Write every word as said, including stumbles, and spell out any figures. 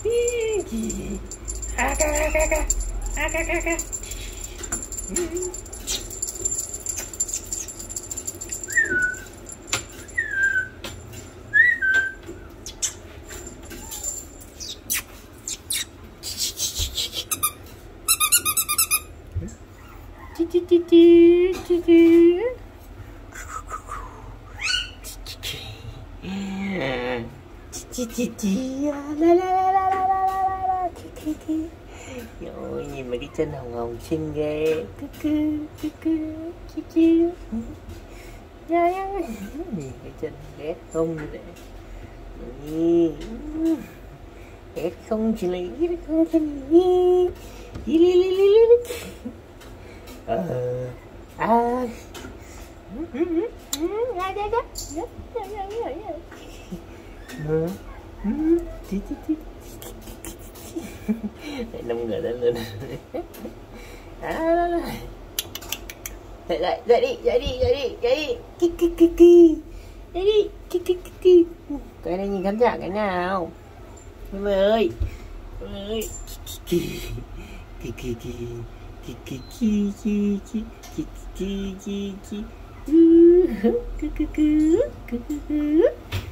À ca ca ca ca. À ca ca ca. Chi chi chi chi chi chi. Chi chi chi la la la la la la la chi chi chi. Rồi nhìn mấy cái chân hồng hồng xinh ghê. Cứ cứ cứ cứ chi chi. Nhìn cái chân ghét không vậy. Ghét không chỉ lấy ghét không chỉ lấy. Đi đi đi đi đi. Ờ à. Ra ra ra. Tí tí tí. Năm người lên lên. À, dậy dậy dậy đi dậy đi dậy đi dậy đi. Ki ki ki ki. Dậy đi ki ki ki ki. Cái này nhìn khán giả cái nào? Mọi ơi. Mọi ơi. Ki ki ki ki ki ki ki ki ki ki ki ki ki ki. Cứ cứ cứ cứ cứ cứ.